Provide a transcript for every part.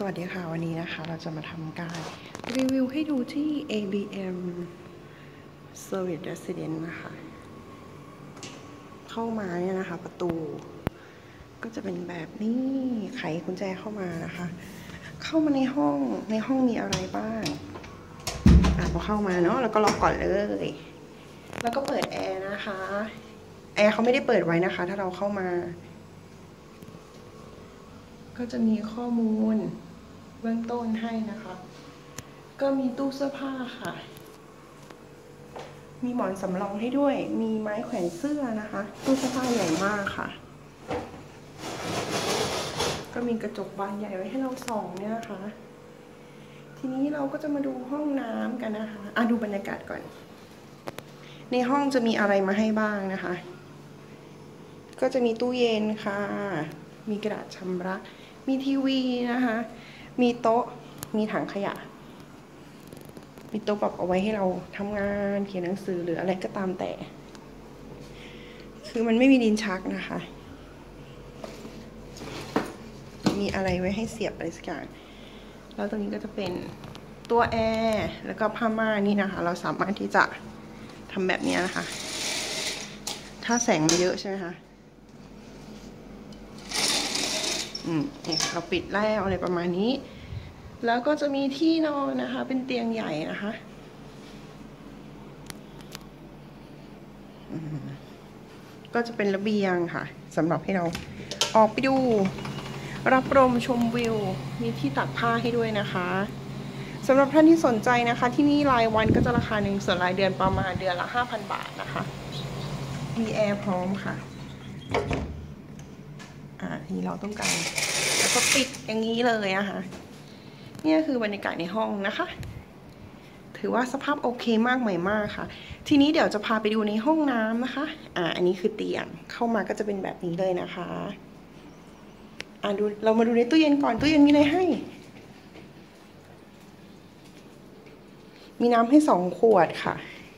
วัสดีค่ะวันนี้นะคะเราจะมาทำการรีวิวให้ดูที่ ABM Service Residence นะคะเข้ามาเนี่ยนะคะประตูก็จะเป็นแบบนี้ไขกุญแจเข้ามานะคะเข้ามาในห้องมีอะไรบ้างพอเข้ามาเนาะแล้วก็ล็อกก่อนเลยแล้วก็เปิดแอร์นะคะแอร์เขาไม่ได้เปิดไว้นะคะถ้าเราเข้ามาก็จะมีข้อมูลเบื้องต้นให้นะคะก็มีตู้เสื้อผ้าค่ะมีหมอนสำรองให้ด้วยมีไม้แขวนเสื้อนะคะตู้เสื้อผ้าใหญ่มากค่ะก็มีกระจกบานใหญ่ไว้ให้เราส่องเนี่ยนะคะทีนี้เราก็จะมาดูห้องน้ำกันนะคะดูบรรยากาศก่อนในห้องจะมีอะไรมาให้บ้างนะคะก็จะมีตู้เย็นค่ะมีกระดาษชำระมีทีวีนะคะมีโต๊ะมีถังขยะมีโต๊ะปรับเอาไว้ให้เราทำงานเขียนหนังสือหรืออะไรก็ตามแต่คือมันไม่มีลิ้นชักนะคะมีอะไรไว้ให้เสียบอะไรสักอย่างแล้วตรงนี้ก็จะเป็นตัวแอร์แล้วก็ผ้าม่านนี่นะคะเราสามารถที่จะทำแบบนี้นะคะถ้าแสงมันเยอะใช่ไหมคะเนี่ยเราปิดแล้วอะไรประมาณนี้แล้วก็จะมีที่นอนนะคะเป็นเตียงใหญ่นะคะก็จะเป็นระเบียงค่ะสำหรับให้เราออกไปดูรับลมชมวิวมีที่ตากผ้าให้ด้วยนะคะสำหรับท่านที่สนใจนะคะที่นี่รายวันก็จะราคาหนึ่งส่วนรายเดือนประมาณเดือนละ 5,000 บาทนะคะมีแอร์พร้อมค่ะที่เราต้องการแล้วก็ปิดอย่างนี้เลยนะคะนี่คือบรรยากาศในห้องนะคะถือว่าสภาพโอเคมากใหม่มากค่ะทีนี้เดี๋ยวจะพาไปดูในห้องน้ำนะคะอันนี้คือเตียงเข้ามาก็จะเป็นแบบนี้เลยนะคะเรามาดูในตู้เย็นก่อนตู้เย็นมีอะไรให้มีน้ำให้2 ขวดค่ะ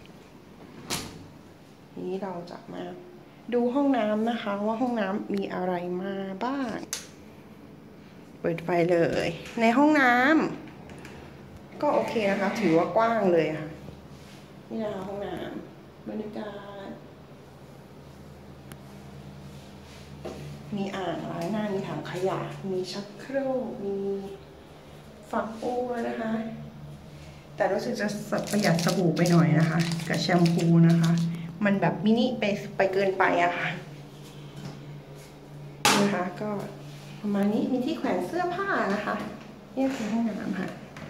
นี้เราจะมาดูห้องน้ำนะคะว่าห้องน้ำมีอะไรมาบ้างเปิดไฟเลยในห้องน้ำก็โอเคนะคะถือว่ากว้างเลยค่ะนี่นะคะห้องน้ำบรรยากาศมีอ่างล้างหน้ามีถังขยะมีชักโครกมีฝักบัวนะคะแต่รู้สึกจะประหยัดสบู่ไปหน่อยนะคะกับแชมพูนะคะมันแบบมินิไปเกินไปอะค่ะนะคะก็ประมาณนี้มีที่แขวนเสื้อผ้านะคะนี่คือห้องน้ำค่ะ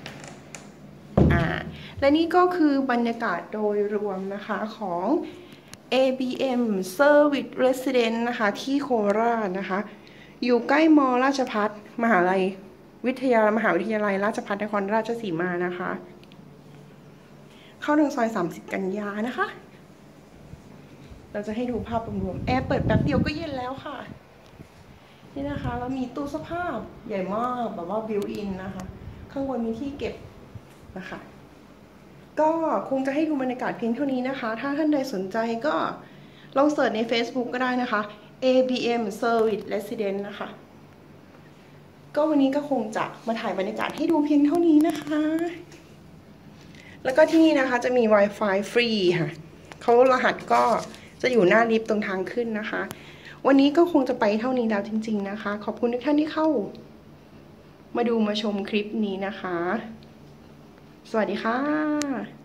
และนี่ก็คือบรรยากาศโดยรวมนะคะของ ABM Service Residence นะคะที่โคราชนะคะอยู่ใกล้มอราชภัฏมหาวิทยาลัยราชภัฏนครราชสีมานะคะเข้าทางซอย30 กันยานะคะเราจะให้ดูภาพรวมๆแอร์เปิดแป๊บเดียวก็เย็นแล้วค่ะนี่นะคะแล้วมีตู้เสื้อผ้าใหญ่มากแบบว่าบิวอินนะคะข้างบนมีที่เก็บนะคะก็คงจะให้ดูบรรยากาศเพียงเท่านี้นะคะถ้าท่านใดสนใจก็ลองเสิร์ชใน Facebook ก็ได้นะคะ ABM Service Residence นะคะก็วันนี้ก็คงจะมาถ่ายบรรยากาศให้ดูเพียงเท่านี้นะคะแล้วก็ที่นี่นะคะจะมี Wi-Fi ฟรีค่ะเขารหัสก็จะอยู่หน้าลิฟต์ตรงทางขึ้นนะคะวันนี้ก็คงจะไปเท่านี้แล้วจริงๆนะคะขอบคุณทุกท่านที่เข้ามาดูมาชมคลิปนี้นะคะสวัสดีค่ะ